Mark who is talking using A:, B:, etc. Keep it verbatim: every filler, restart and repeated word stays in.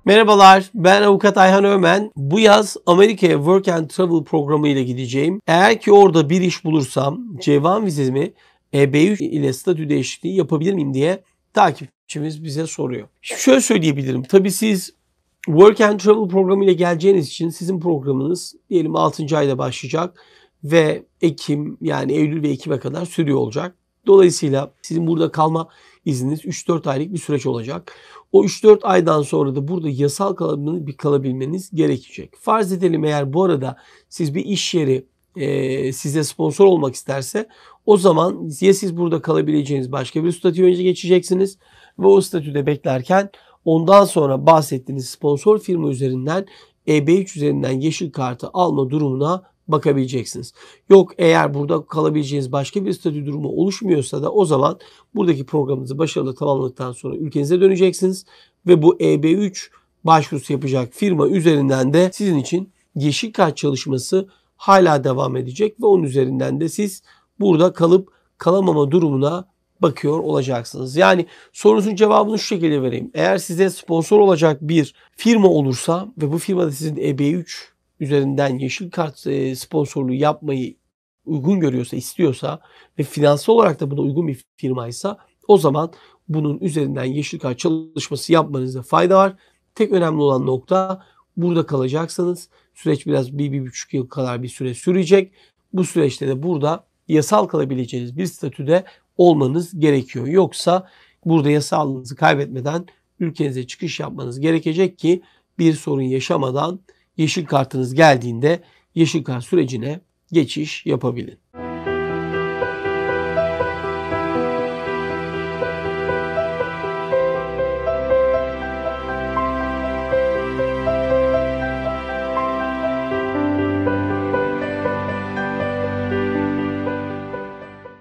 A: Merhabalar, ben Avukat Ayhan Ömen. Bu yaz Amerika'ya Work and Travel programı ile gideceğim. Eğer ki orada bir iş bulursam C bir vizemi E B üç ile statü değişikliği yapabilir miyim diye takipçimiz bize soruyor. Şimdi şöyle söyleyebilirim. Tabii siz Work and Travel programı ile geleceğiniz için sizin programınız diyelim altıncı ayda başlayacak ve Ekim yani Eylül ve Ekim'e kadar sürüyor olacak. Dolayısıyla sizin burada kalma izniniz üç dört aylık bir süreç olacak. O üç dört aydan sonra da burada yasal kalabilmeniz gerekecek. Farz edelim eğer bu arada siz bir iş yeri e, size sponsor olmak isterse o zaman ya siz burada kalabileceğiniz başka bir statüye önce geçeceksiniz ve o statüde beklerken ondan sonra bahsettiğiniz sponsor firma üzerinden E B üç üzerinden yeşil kartı alma durumuna bakabileceksiniz. Yok eğer burada kalabileceğiniz başka bir statü durumu oluşmuyorsa da o zaman buradaki programınızı başarılı tamamladıktan sonra ülkenize döneceksiniz ve bu E B üç başvurusu yapacak firma üzerinden de sizin için yeşil kart çalışması hala devam edecek ve onun üzerinden de siz burada kalıp kalamama durumuna bakıyor olacaksınız. Yani sorunuzun cevabını şu şekilde vereyim. Eğer size sponsor olacak bir firma olursa ve bu firma da sizin E B üç üzerinden yeşil kart sponsorluğu yapmayı uygun görüyorsa, istiyorsa ve finansal olarak da buna uygun bir firmaysa o zaman bunun üzerinden yeşil kart çalışması yapmanızda fayda var. Tek önemli olan nokta burada kalacaksanız süreç biraz bir, bir buçuk yıl kadar bir süre sürecek. Bu süreçte de burada yasal kalabileceğiniz bir statüde olmanız gerekiyor. Yoksa burada yasallığınızı kaybetmeden ülkenize çıkış yapmanız gerekecek ki bir sorun yaşamadan yeşil kartınız geldiğinde yeşil kart sürecine geçiş yapabilin.